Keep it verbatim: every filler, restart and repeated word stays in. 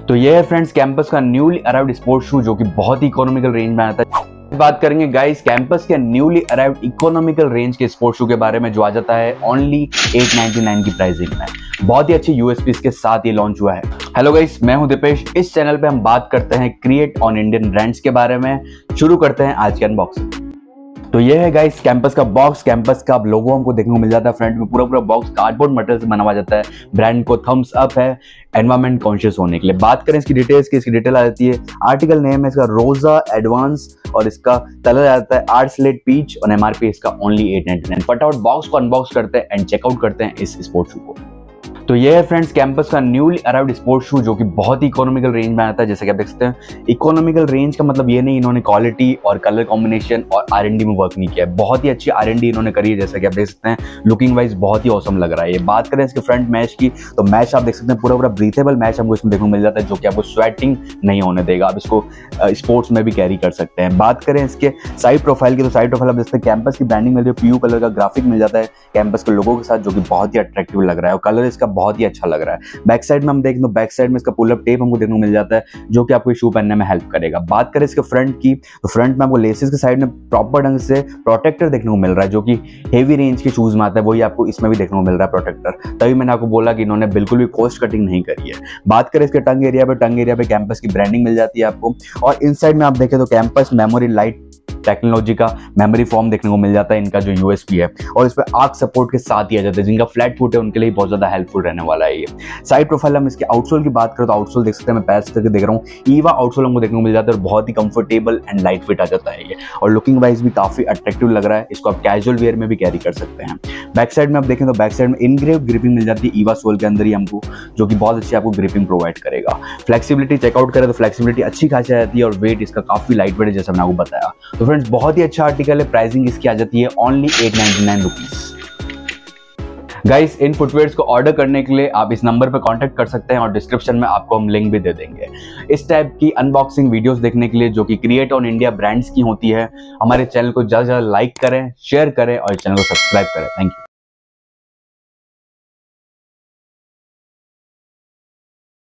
तो ये है फ्रेंड्स कैंपस का न्यूली अराइव्ड स्पोर्ट्स शू जो कि बहुत ही इकोनॉमिकल रेंज में आता है। बात करेंगे गाइस कैंपस के न्यूली अराइव्ड इकोनॉमिकल रेंज के स्पोर्ट्स शू के बारे में जो आ जाता है ओनली एट नाइंटी नाइन की प्राइसिंग में। बहुत ही अच्छी यूएसपी के साथ ये लॉन्च हुआ है। हेलो गाइस, मैं हूं दीपेश। इस चैनल पे हम बात करते हैं क्रिएट ऑन इंडियन ब्रांड्स के बारे में। शुरू करते हैं आज के अनबॉक्सिंग। तो ये है गाइस कैंपस का बॉक्स। कैंपस का लोगो हमको देखने को मिल जाता है। फ्रंट में पूरा पूरा बॉक्स कार्डबोर्ड मटेरियल से बना हुआ जाता है। ब्रांड को थम्स अप है एनवायरमेंट कॉन्शियस होने के लिए। बात करें इसकी डिटेल्स की, इसकी डिटेल आ जाती है। आर्टिकल नेम है इसका रोजा एडवांस और इसका कलर आ जाता है आर्ट स्लेट पीच और एमआरपी इसका ओनली एट नाइंटी नाइन। फटाफट बॉक्स को अनबॉक्स करते हैं एंड चेकआउट करते हैं इस स्पोर्ट्स शू को। तो ये है फ्रेंड्स कैंपस का न्यूली अराइव्ड स्पोर्ट्स शू जो कि बहुत ही इकोनॉमिकल रेंज में आता है। जैसे कि आप देख सकते हैं, इकोनॉमिकल रेंज का मतलब ये नहीं इन्होंने क्वालिटी और कलर कॉम्बिनेशन और आर एन डी में वर्क नहीं किया है। बहुत ही अच्छी आर एन डी इन्होंने करी है। जैसा कि आप देख सकते हैं, लुकिंग वाइज बहुत ही औसम लग रहा है ये। बात करें इसके फ्रंट मैच की, तो मैच आप देख सकते हैं पूरा पूरा ब्रीथेबल मैच हमको इसमें देखने को मिल जाता है जो कि आपको स्वेटिंग नहीं होने देगा। आप इसको स्पोर्ट्स में भी कैरी कर सकते हैं। बात करें इसके साइड प्रोफाइल की, तो साइड प्रोफाइल आप देख सकते हैं कैंपस की ब्रांडिंग मिल रही है। पीयू कलर का ग्राफिक मिल जाता है कैंपस के लोगों के साथ जो कि बहुत ही अट्रैक्टिव लग रहा है और कलर इसका बहुत ही अच्छा लग रहा है। बैक साइड में हम देखें तो बैक साइड में इसका पुल अप टेप हमको देखने को मिल जाता है जो कि आपको शू पहनने में हेल्प करेगा। बात करें इसके फ्रंट की, तो फ्रंट में आपको लेसेस के साइड में प्रॉपर ढंग से प्रोटेक्टर देखने को मिल रहा है जो कि हेवी रेंज के शूज में आता है। वही आपको इसमें भी देखने को मिल रहा है प्रोटेक्टर। तभी मैंने आपको बोला कि इन्होंने बिल्कुल भी कॉस्ट कटिंग नहीं करी है। बात करें इसके टंग एरिया पे, टंग एरिया पे कैंपस की ब्रांडिंग मिल जाती है आपको। और इन साइड में आप देखें तो कैंपस मेमोरी लाइट टेक्नोलॉजी का मेमोरी फॉर्म देखने को मिल जाता है इनका जो यूएसपी है। और इस पे आर्क सपोर्ट के साथ ही आ जाता है। जिनका फ्लैट फुट है उनके लिए बहुत ज्यादा हेल्पफुल रहने वाला है ये। साइड प्रोफाइल हम इसके आउटसोल की बात करें तो आउटसोल देख सकते हैं, मैं पैच करके देख रहा हूँ। ईवा आउटसोल हमको देखने को मिल जाता है और बहुत ही कंफर्टेबल एंड लाइट फिट आ जाता है ये। और लुकिंग वाइज भी काफी अट्रैक्टिव लग रहा है। इसको आप कैजुअल वेयर में भी कैरी कर सकते हैं। बैक साइड में आप देखें तो बैक साइड में इनग्रेव ग्रिपिंग मिल जाती है ईवा सोल के अंदर ही हमको, जो कि बहुत अच्छी आपको ग्रिपिंग प्रोवाइड करेगा। फ्लेक्सिबिलिटी चेकआउट करें तो फ्लेक्सिबिलिटी अच्छी खासी आ जाती है और वेट इसका काफी लाइट वेट है जैसा मैंने आपको बताया। तो फ्रेंड्स बहुत ही अच्छा आर्टिकल है। प्राइसिंग इसकी आ जाती है only at ninety nine rupees. Guys इन फुटवेयर्स को ऑर्डर करने के लिए आप इस नंबर पर कांटेक्ट कर सकते हैं और डिस्क्रिप्शन में आपको हम लिंक भी दे देंगे। इस टाइप की अनबॉक्सिंग वीडियोस देखने के लिए जो कि क्रिएट ऑन इंडिया ब्रांड्स की होती है, हमारे चैनल को ज़्यादा से ज़्यादा लाइक करें, शेयर करें और चैनल को सब्सक्राइब करें। Thank you.